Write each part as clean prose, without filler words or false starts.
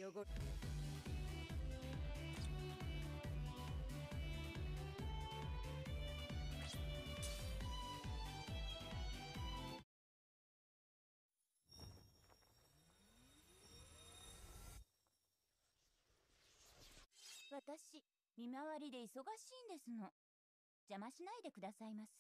汚れ。 私、見回りで忙しいんですの。邪魔しないでくださいます？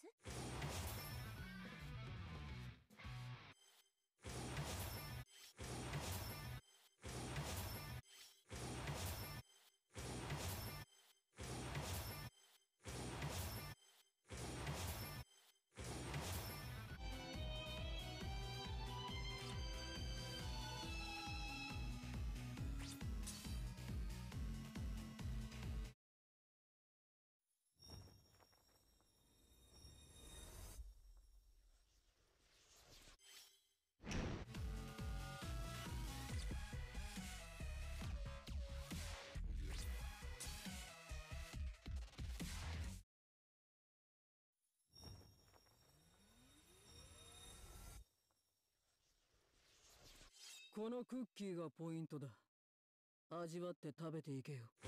このクッキーがポイントだ。味わって食べていけよ。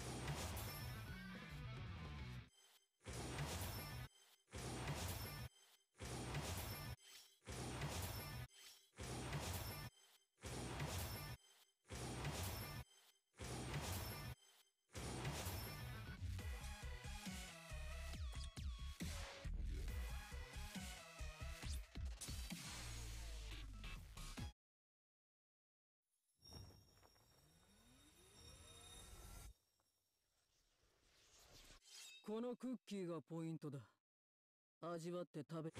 このクッキーがポイントだ。味わって食べ。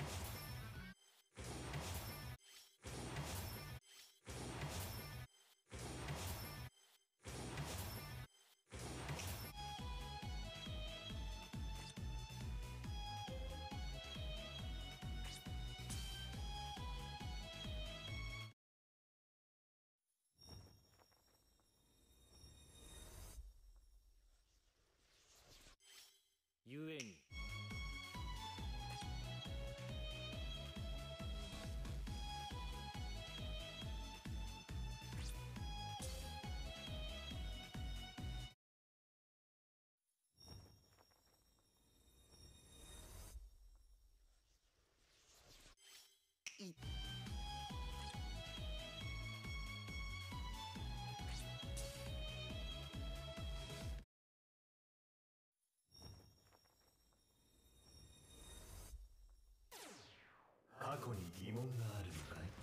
故に過去に疑問があるのかい？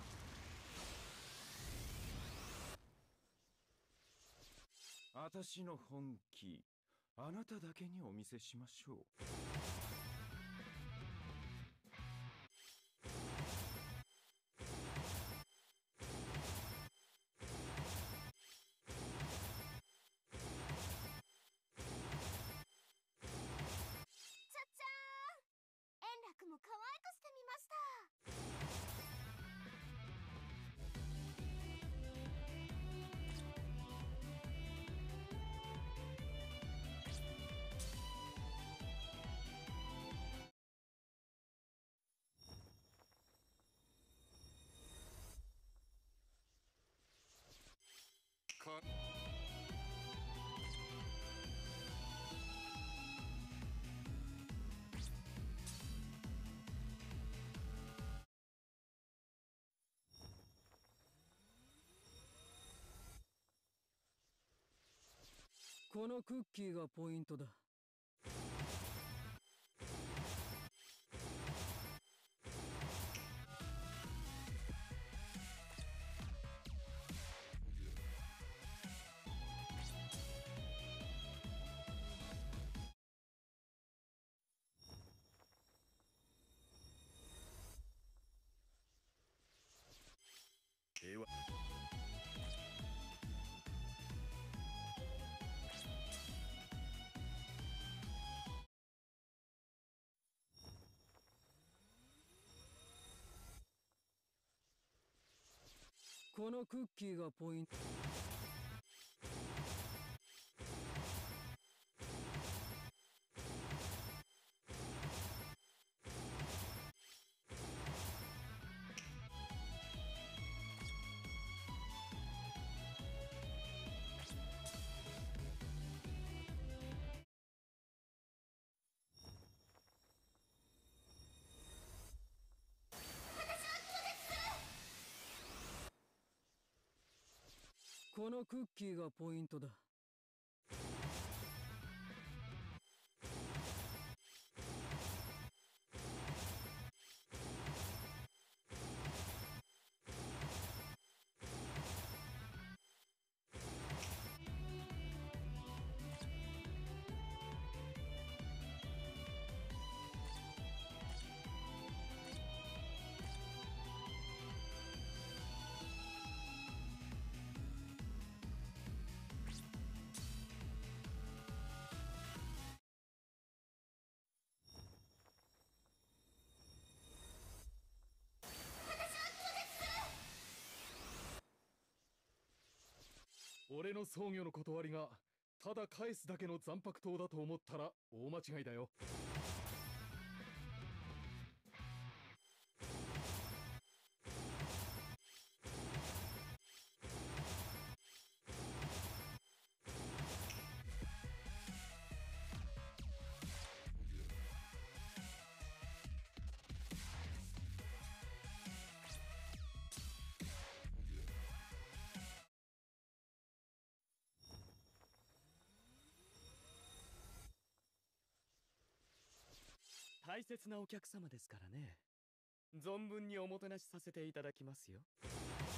私の本気、あなただけにお見せしましょう。 円楽も可愛くしてみました。 このクッキーがポイントだ。 ではこのクッキーがポイント。 このクッキーがポイントだ。 俺の葬儀の断りがただ返すだけの残白刀だと思ったら大間違いだよ。 大切なお客様ですからね。存分におもてなしさせていただきますよ。